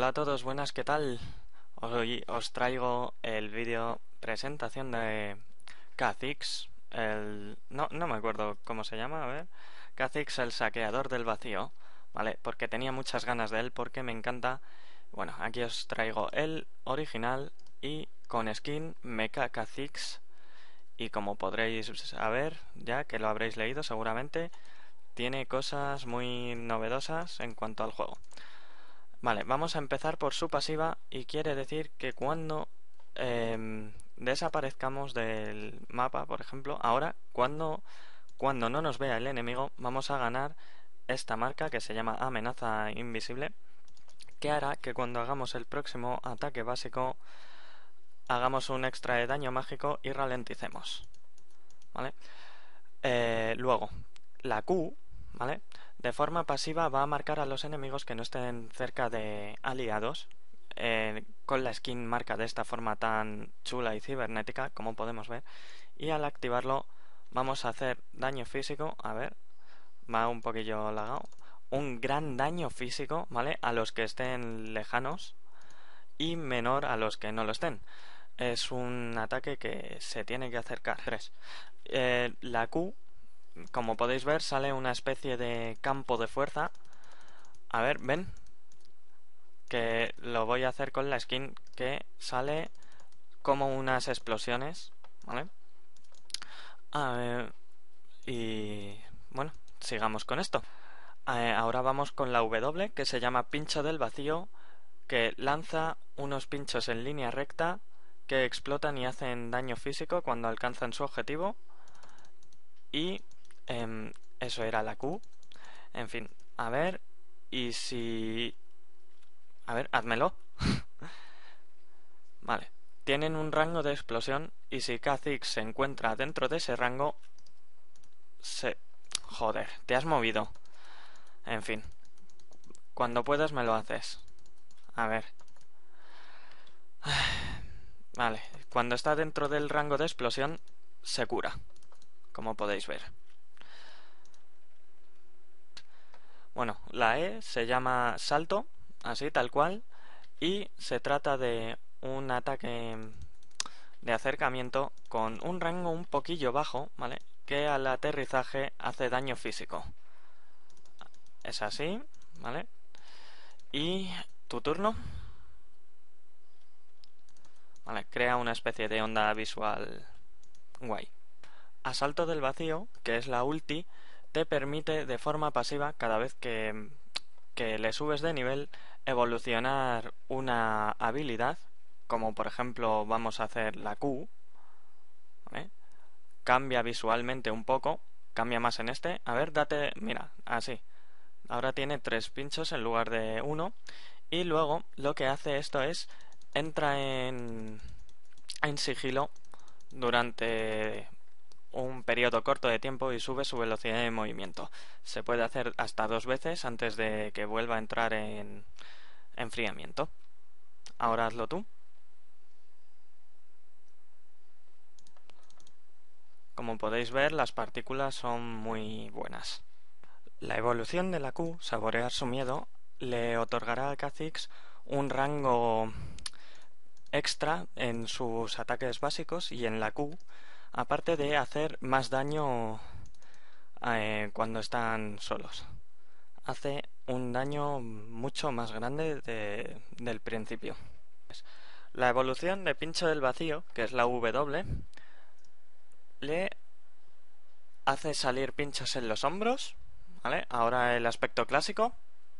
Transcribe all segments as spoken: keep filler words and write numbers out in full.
Hola a todos, buenas, ¿qué tal? Hoy os traigo el vídeo presentación de Kha'Zix, el... No, no me acuerdo cómo se llama, a ver... Kha'Zix, el saqueador del vacío, ¿vale? Porque tenía muchas ganas de él, porque me encanta. Bueno, aquí os traigo el original y con skin Mecha Kha'Zix. Y como podréis saber, ya que lo habréis leído seguramente, tiene cosas muy novedosas en cuanto al juego. Vale, vamos a empezar por su pasiva y quiere decir que cuando eh, desaparezcamos del mapa, por ejemplo, ahora cuando, cuando no nos vea el enemigo vamos a ganar esta marca que se llama amenaza invisible, que hará que cuando hagamos el próximo ataque básico hagamos un extra de daño mágico y ralenticemos. ¿Vale? Eh, luego, la Q, ¿vale? De forma pasiva va a marcar a los enemigos que no estén cerca de aliados. Eh, con la skin marca de esta forma tan chula y cibernética, como podemos ver. Y al activarlo vamos a hacer daño físico. A ver, va un poquillo lagado. Un gran daño físico, ¿vale? A los que estén lejanos y menor a los que no lo estén. Es un ataque que se tiene que acercar. tres. Eh, la Q, como podéis ver, sale una especie de campo de fuerza. A ver, ven. Que lo voy a hacer con la skin que sale como unas explosiones. ¿Vale? A ver, y bueno, sigamos con esto. Eh, ahora vamos con la W, que se llama pincho del vacío, que lanza unos pinchos en línea recta que explotan y hacen daño físico cuando alcanzan su objetivo. Y eh, eso era la Q. En fin, a ver. Y si... A ver, házmelo. Vale. Tienen un rango de explosión y si Kha'Zix se encuentra dentro de ese rango... Se... Joder, te has movido. En fin. Cuando puedas me lo haces. A ver. Vale. Cuando está dentro del rango de explosión, se cura. Como podéis ver. Bueno, la E se llama salto, así tal cual, y se trata de un ataque de acercamiento con un rango un poquillo bajo, ¿vale? Que al aterrizaje hace daño físico. Es así, ¿vale? Y tu turno. Vale, crea una especie de onda visual guay. Asalto del vacío, que es la ulti, te permite de forma pasiva, cada vez que, que le subes de nivel, evolucionar una habilidad, como por ejemplo vamos a hacer la Q, ¿vale? Cambia visualmente un poco, cambia más en este, a ver, date, mira, así, ahora tiene tres pinchos en lugar de uno, y luego lo que hace esto es, entra en, en sigilo durante un periodo corto de tiempo y sube su velocidad de movimiento. Se puede hacer hasta dos veces antes de que vuelva a entrar en enfriamiento. Ahora hazlo tú. Como podéis ver, las partículas son muy buenas. La evolución de la Q, saborear su miedo, le otorgará a Kha'Zix un rango extra en sus ataques básicos y en la Q, aparte de hacer más daño eh, cuando están solos. Hace un daño mucho más grande de, del principio. La evolución de pincho del vacío, que es la W, le hace salir pinchos en los hombros, ¿vale? Ahora el aspecto clásico,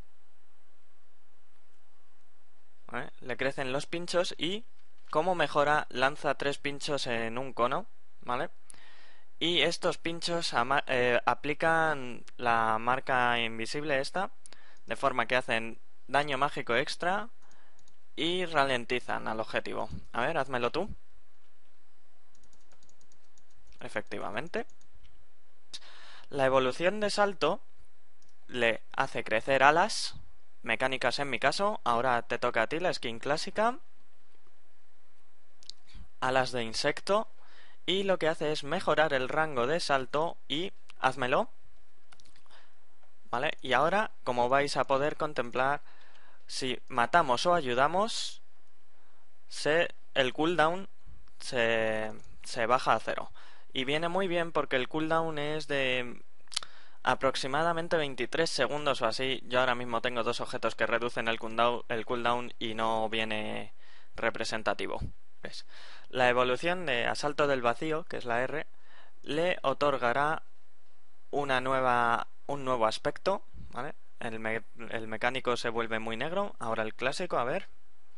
¿vale? Le crecen los pinchos y, como mejora, lanza tres pinchos en un cono, ¿vale? Y estos pinchos eh, aplican la marca invisible esta, de forma que hacen daño mágico extra y ralentizan al objetivo. A ver, házmelo tú. Efectivamente. La evolución de salto le hace crecer alas mecánicas en mi caso. Ahora te toca a ti la skin clásica. Alas de insecto. Y lo que hace es mejorar el rango de salto y házmelo. ¿Vale? Y ahora, como vais a poder contemplar, si matamos o ayudamos, se, el cooldown se, se baja a cero. Y viene muy bien porque el cooldown es de aproximadamente veintitrés segundos o así. Yo ahora mismo tengo dos objetos que reducen el cooldown, el cooldown y no viene representativo. ¿Ves? La evolución de Asalto del Vacío, que es la R, le otorgará una nueva, un nuevo aspecto, ¿vale? El, me, el mecánico se vuelve muy negro. Ahora el clásico, a ver,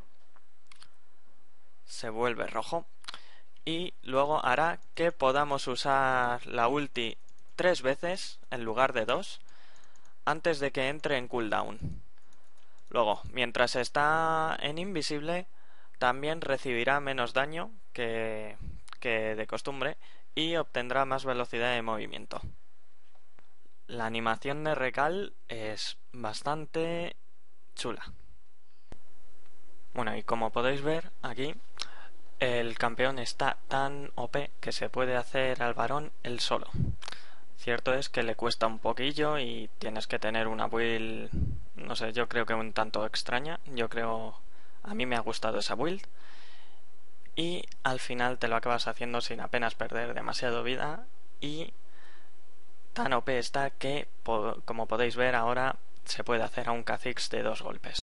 se vuelve rojo. Y luego hará que podamos usar la ulti tres veces en lugar de dos antes de que entre en cooldown. Luego, mientras está en invisible, también recibirá menos daño que, que de costumbre y obtendrá más velocidad de movimiento. La animación de recal es bastante chula. Bueno, y como podéis ver aquí, el campeón está tan O P que se puede hacer al varón él solo. Cierto es que le cuesta un poquillo y tienes que tener una build, no sé, yo creo que un tanto extraña. Yo creo, a mí me ha gustado esa build. Y al final te lo acabas haciendo sin apenas perder demasiado vida. Y tan O P está que, como podéis ver ahora, se puede hacer a un Kha'Zix de dos golpes.